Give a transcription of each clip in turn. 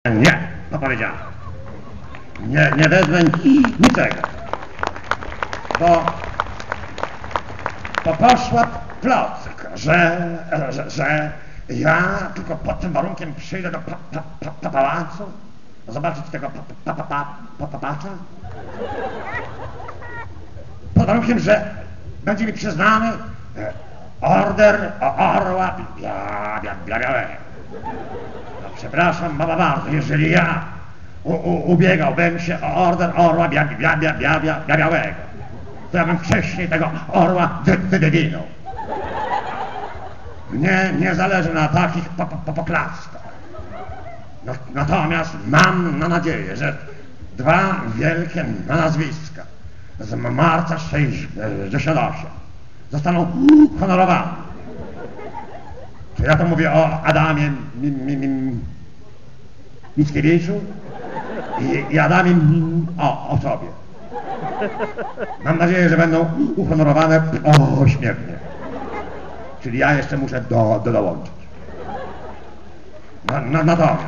Nie, no powiedziałem. Nie wezmę niczego. Bo poszła plotka, że ja tylko pod tym warunkiem przyjdę do pałacu, zobaczyć tego papacza. Pod warunkiem, że będzie mi przyznany order orła białego. No przepraszam bardzo, jeżeli ja ubiegałbym się o order orła białego, to ja bym wcześniej tego orła wydywinął. Mnie nie zależy na takich poklaskach. No, natomiast mam nadzieję, że dwa wielkie nazwiska z marca 68 zostaną honorowane. Czy ja to mówię o Adamie Mickiewiczu i Adamie o sobie. Mam nadzieję, że będą uhonorowane pośmiertnie. Czyli ja jeszcze muszę dołączyć. Natomiast.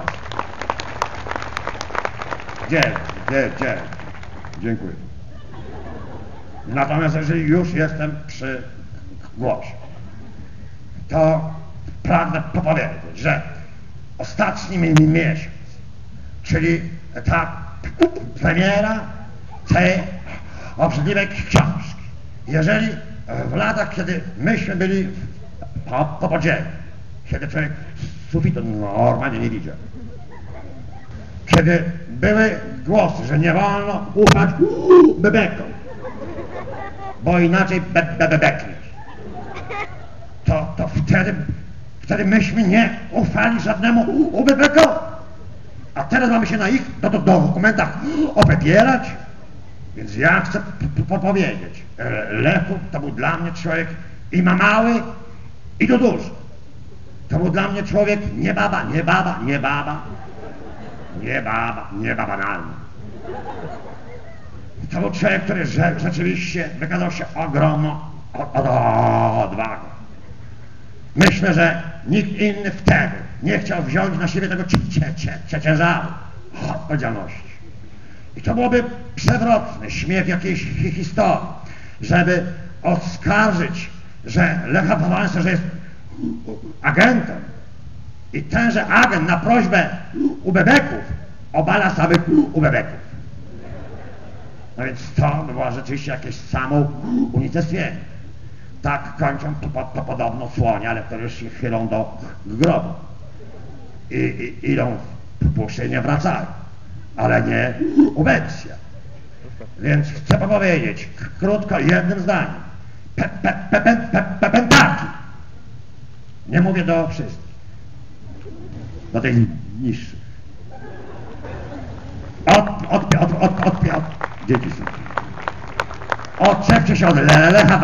Dziękuję. Natomiast jeżeli już jestem przy głosie, to pragnę powiedzieć, że ostatni miesiąc, czyli ta premiera tej obrzydliwej książki, jeżeli w latach, kiedy myśmy byli po podziemiu, kiedy człowiek sufitu normalnie nie widział, kiedy były głosy, że nie wolno ufać bebekom, bo inaczej bebekniesz, to wtedy myśmy nie ufali żadnemu bebekowi. A teraz mamy się na ich dokumentach opierać. Więc ja chcę powiedzieć, Lechu to był dla mnie człowiek i ma mały, i to duży. To był dla mnie człowiek nie banalny. To był człowiek, który rzeczywiście wykazał się ogromną odwagą. Myślę, że nikt inny wtedy nie chciał wziąć na siebie tego ciężaru odpowiedzialności. I to byłoby przewrotny śmiech jakiejś historii, żeby oskarżyć, że Lecha Wałęsa, że jest agentem i tenże agent na prośbę ubebeków obala samych ubebeków. No więc to by było rzeczywiście jakieś samo unicestwienie. Tak kończą to podobno słonie, ale które już się chylą do grobu. I idą w puszczy i nie wracają. Ale nie ubecja. Więc chcę powiedzieć krótko, jednym zdaniem. Pętaki. Nie mówię do wszystkich. Do tych niższych. Dzieci są. Odczepcie się od Lecha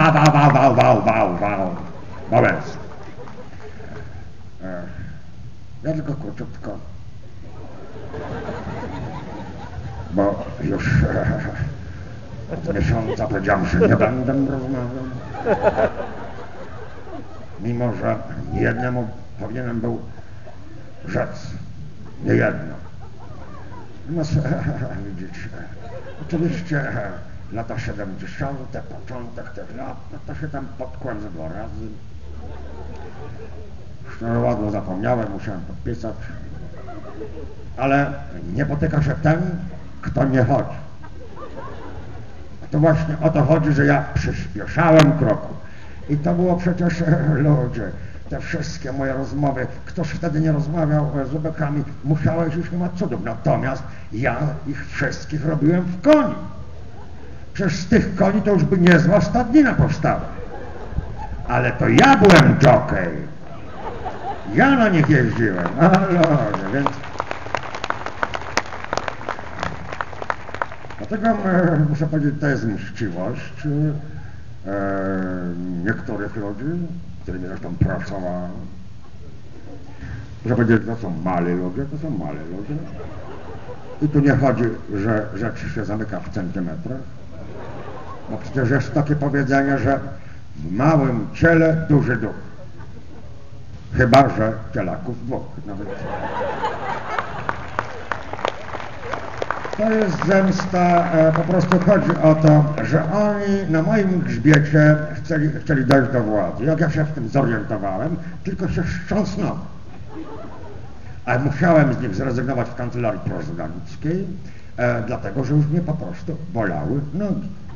Wałęsy. Ja tylko króciutko. Bo już od miesiąca powiedziałem, że nie będę rozmawiał. Mimo, że jednemu powinienem był rzec, nie jedno. No widzicie, oczywiście lata 70., początek tych lat, no to się tam potkłem ze 2 razy. Ładno zapomniałem, musiałem podpisać. Ale nie potyka się ten, kto nie chodzi. To właśnie o to chodzi, że ja przyspieszałem kroku. I to było przecież, ludzie, te wszystkie moje rozmowy, ktoś wtedy nie rozmawiał z ubekami, musiałeś już nie ma cudów. Natomiast ja ich wszystkich robiłem w koni. Przecież z tych koni to już by niezła stadnina powstała. Ale to ja byłem jockey. Ja na nich jeździłem. Więc... Dlatego muszę powiedzieć, to jest mściwość niektórych ludzi, którymi zresztą pracowałem. Muszę powiedzieć, to są mali ludzie, I tu nie chodzi, że rzecz się zamyka w centymetrach. No przecież jest takie powiedzenie, że w małym ciele duży duch. Chyba że cielaków dwóch. Nawet To jest zemsta, po prostu chodzi o to, że oni na moim grzbiecie chcieli dojść do władzy. Jak ja się w tym zorientowałem, tylko się wstrząsnąłem. Ale musiałem z nich zrezygnować w kancelarii prezydenckiej, dlatego że już mnie po prostu bolały nogi.